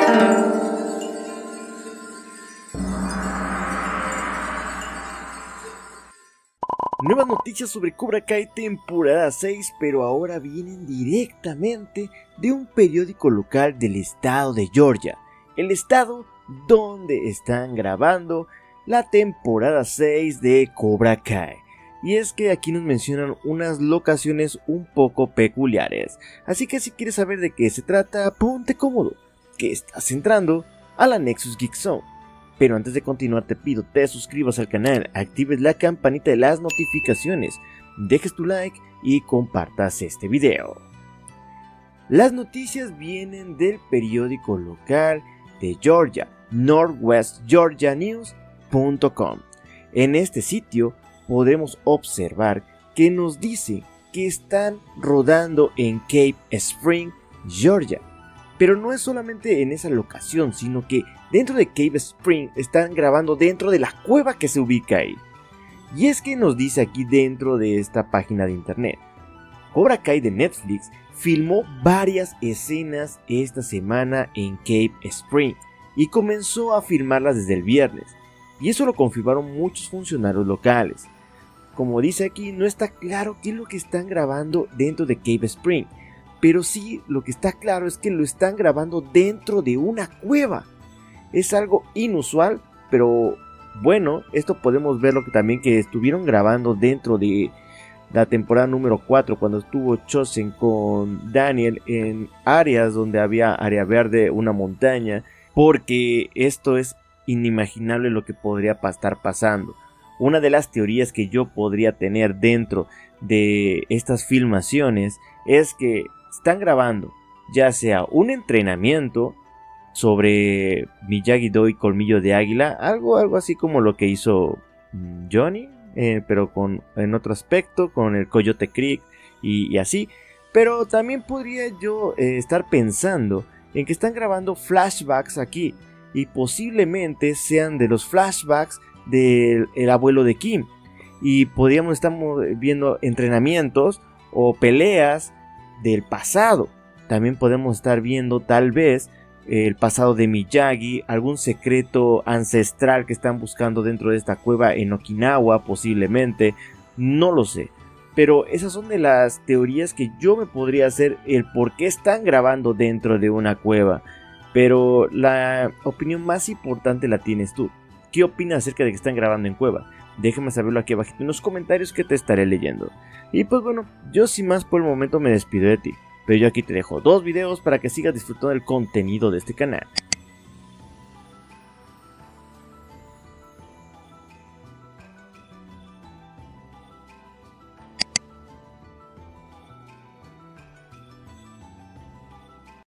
Nuevas noticias sobre Cobra Kai temporada 6, pero ahora vienen directamente de un periódico local del estado de Georgia, el estado donde están grabando la temporada 6 de Cobra Kai. Y es que aquí nos mencionan unas locaciones un poco peculiares, así que si quieres saber de qué se trata, ponte cómodo, que estás entrando a la Nexus Geek Zone. Pero antes de continuar te pido te suscribas al canal, actives la campanita de las notificaciones, dejes tu like y compartas este video. Las noticias vienen del periódico local de Georgia, northwestgeorgianews.com. En este sitio podremos observar que nos dice que están rodando en Cave Spring, Georgia. Pero no es solamente en esa locación, sino que dentro de Cave Spring están grabando dentro de la cueva que se ubica ahí. Y es que nos dice aquí dentro de esta página de internet: Cobra Kai de Netflix filmó varias escenas esta semana en Cave Spring y comenzó a filmarlas desde el viernes. Y eso lo confirmaron muchos funcionarios locales. Como dice aquí, no está claro qué es lo que están grabando dentro de Cave Spring, pero sí lo que está claro es que lo están grabando dentro de una cueva. Es algo inusual, pero bueno, esto podemos verlo que también que estuvieron grabando dentro de la temporada número 4, cuando estuvo Chosen con Daniel en áreas donde había área verde, una montaña, porque esto es inimaginable lo que podría estar pasando. Una de las teorías que yo podría tener dentro de estas filmaciones es que están grabando ya sea un entrenamiento sobre Miyagi-Do y Colmillo de Águila, algo así como lo que hizo Johnny, pero en otro aspecto, con el Coyote Creek y así. Pero también podría yo estar pensando en que están grabando flashbacks aquí, y posiblemente sean de los flashbacks del abuelo de Kim, y podríamos estar viendo entrenamientos o peleas del pasado. También podemos estar viendo tal vez el pasado de Miyagi, algún secreto ancestral que están buscando dentro de esta cueva en Okinawa posiblemente, no lo sé. Pero esas son de las teorías que yo me podría hacer, el por qué están grabando dentro de una cueva. Pero la opinión más importante la tienes tú. ¿Qué opinas acerca de que están grabando en cueva? Déjame saberlo aquí abajo en los comentarios, que te estaré leyendo. Y pues bueno, yo sin más por el momento me despido de ti, pero yo aquí te dejo 2 videos para que sigas disfrutando del contenido de este canal.